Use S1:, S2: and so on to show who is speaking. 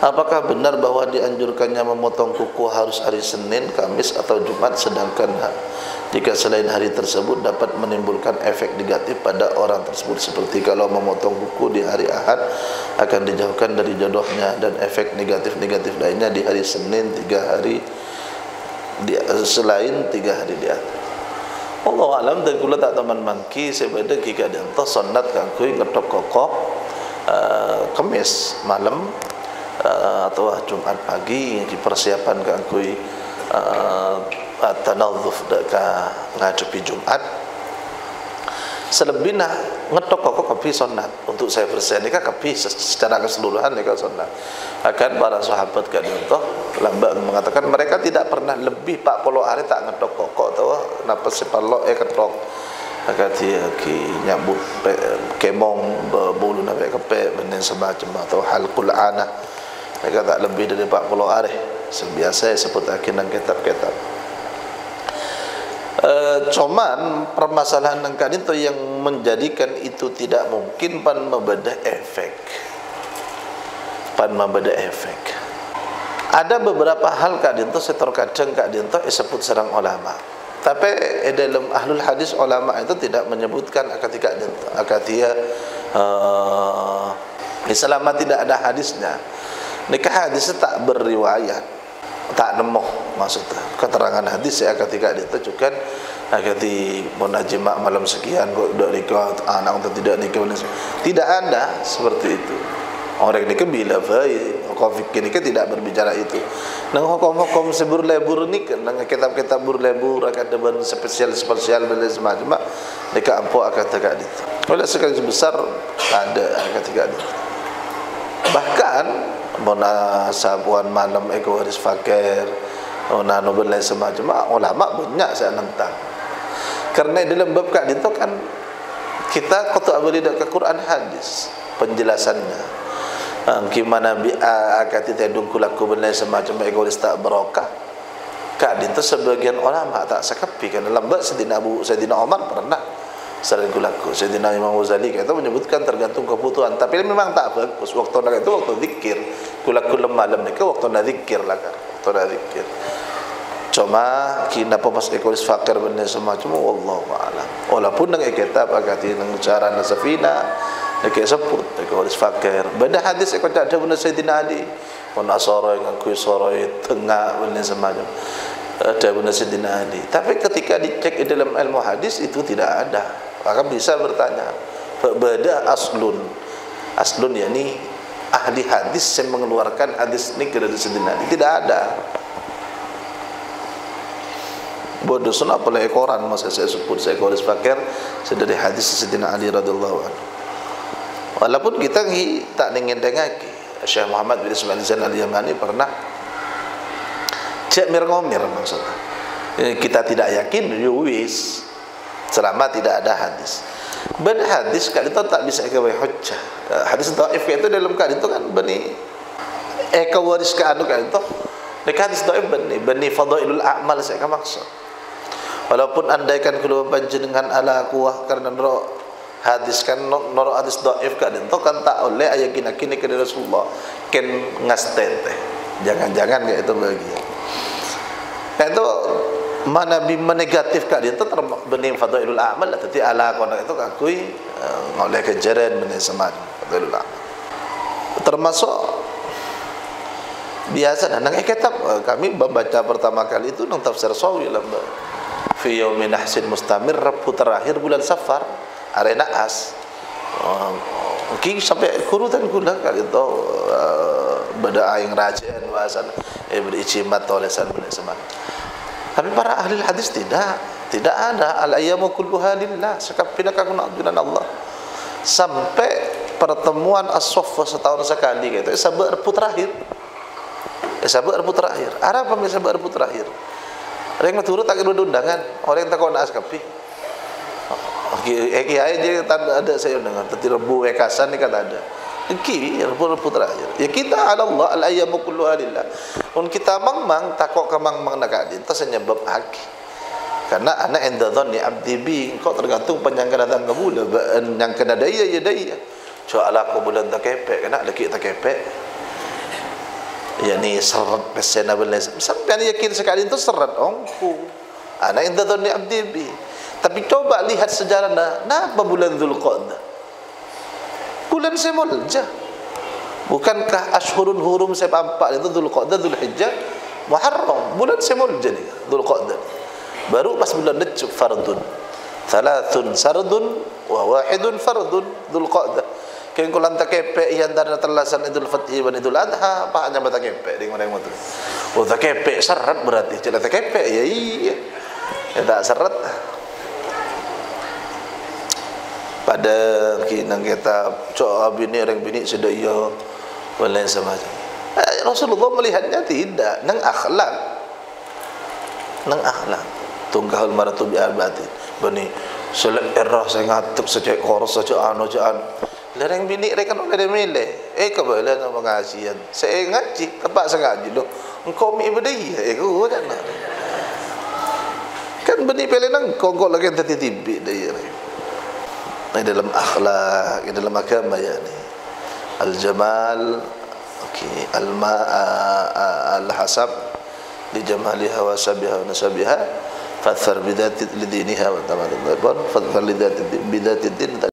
S1: Apakah benar bahwa dianjurkannya memotong kuku harus hari Senin, Kamis atau Jumat, sedangkan jika selain hari tersebut dapat menimbulkan efek negatif pada orang tersebut, seperti kalau memotong kuku di hari Ahad akan dijauhkan dari jodohnya, dan efek negatif-negatif lainnya di hari Senin 3 hari selain 3 hari di atas. Allah alam, dan kula tak taman mangki sebeda jika dia entah sunat kangkui ngetok kokok Kamis malam atau Jumat pagi dipersiapan kangkui tanadzuf deka ngadepi Jumat. Selebihnya ngetok kokok kapi sunat. Untuk saya persen ni kan kapi secara keseluruhan ni kan sunat. Akan para sahabat kan contoh lambak mengatakan mereka tidak pernah lebih 40 hari tak ngetok kokok tahu napa sepalo ketok. Akan dia ki nyambut kemong bulu nabe kepe benda semacam atau halqul ana. Mereka tak lebih dari 40 hari. Sebiasa sebut akinan kitab-kitab. Cuman permasalahan nangkan itu yang menjadikan itu tidak mungkin pan membeda efek. Ada beberapa hal kak dinto seterkadang kak dinto disebut serang ulama. Tapi dalam ahlul hadis ulama itu tidak menyebutkan ketika dinto akatia selama tidak ada hadisnya. Nikah hadisnya tak berriwayat, tak nemu maksudnya keterangan hadis ya ketika ditujukan akati mau najima malam sekian kok udah nikah anak untuk tidak nikah, tidak ada seperti itu. Orang nikah bila baik kau fikir nikah tidak berbicara itu. Nang hukum seberlebur nikah, nang kitab-kitab berlebur akan ada spesial bila semacam nikah ampo akan tegak itu. Oleh sekali besar ada ketika itu. Bahkan bona sabuan malam eko haris fakir ona no belai semacam ulama banyak saya nentang, karena dalam bab kak itu kan kita kotak beridak ke Quran hadis penjelasannya gimana akati tedung kulaku belai semacam eko haris tak barokah kak itu sebagian ulama tak sekapi kan dalam bab Sayyidina Umar pernah sering kulaku. Sayyidina Imam Ghazali kata menyebutkan tergantung kebutuhan, tapi memang tak bagus waktu nak itu waktu zikir kulaku malam ni ke waktu nak zikir lah kan, waktu nak zikir. Cuma kenapa pas ekolis fakir benda semacam wallahu a'lam. Walaupun nang kitab agati nang cara nasafina nak sebut ekolis fakir. Benda hadis ekor tak ada benda Sayyidina Ali. Pun asara yang aku soroi tengah benda semacam. Ada benda Sayyidina Ali. Tapi ketika dicek dalam ilmu hadis itu tidak ada. Maka bisa bertanya, beda aslun yakni ahli hadis yang mengeluarkan hadis ini dari Sayyidina Ali tidak ada. Bodoh sunah pula ekoran masa saya sebut saya koris fakir dari hadis Sayyidina Ali radhiyallahu anhu. Walaupun kita tak ingin dengar Syekh Muhammad bin Ismail Zain Al-Yamani pernah cek mir-ngomir maksudnya. Kita tidak yakin yuwis selama tidak ada hadis. Ben hadis kali itu tak bisa ke hujjah. Hadis dhaif itu dalam kali itu kan bani waris ke anu kali itu. Dekat hadis dhaif bani fadailul a'mal saya kan maksud. Walaupun andaikan keluar panjenengan ala kuah karena noro hadis kan noro hadis dhaif kali itu kan tak oleh ayakin ke Rasulullah ken ngastete. Jangan-jangan kayak itu bagian. Itu mana bima negatif kak dia tu benih fadailul amal lah tadi ala kona itu kakui oleh kejaran benih semacam fadailul amal termasuk biasa nang kitab kami membaca pertama kali itu nang tafsir Sawi lamba fi yaumin nahsin mustamir Rabu terakhir bulan Safar arena as mungkin sampai kurutan gula kali itu beda aing rajin bahasan berijimat tolesan benih semacam. Tapi para ahli hadis tidak ada al-ayyamu kulluha lillah sekapina kagunan Allah sampai pertemuan as-saffa setahun sekali gitu sabar rebu terakhir arah apa sabar rebu terakhir orang yang turut tak ada undangan orang yang tak kena askapi kiai je ada saya undangan tadi rebu ekasan ni kata ada rebu terakhir ya kita ala Allah al-ayyamu kulluha lillah pun kita mang takok ke mang nak adin tas sebab hak karena anak endadhan ni abdi bi engkau tergantung penyangka datang ke bulan yang kena daya ya daya soal aku bulan tak kepek kena laki tak kepek Yani seret pesena bela sampai yakin sekali itu seret ongku ana inda dhanni abdi bi. Tapi coba lihat sejarah apa bulan Dzulqa'dah, bulan Semulja. Bukankah ashhurun hurum saya pampak itu Dzulqa'dah, Dzulhijjah, Muharram, bulan Semulja ni Dzulqa'dah. Baru pas bulan Rajab fardun, thalathun sardun wa wahidun fardun Dzulqa'dah. Kaya ko lang takepe iyan dar na talasan Idul Fitri wa Idul Adha, pa nya mata kepe ding mana mo tu. Oh takepe syarat berarti cila takepe ya iya. Ya tak syarat. Pada kinang kita coba bini orang bini sudah iya walain semacam. Rasulullah melihatnya tidak nang akhlak. Nang akhlak. Tunggal maratu bi arba'atin. Bani selek erah saya ngatuk sejak koros sejak anu larang bini mereka nak ada milih. Kebalan nak pengajian. Saya ngaji, tempat saya ngaji loh. Engkau mi berdaya, kau tak nak. Kan bini pilih nang kau lagi tadi tibi dia. Ini dalam akhlak, ini dalam agama ya ni. Al jamal, okey, al hasab li jamaliha wa sabiha wa nasabiha. Fathar bidati lidiniha wa tamadun. Fathar lidati bidati din.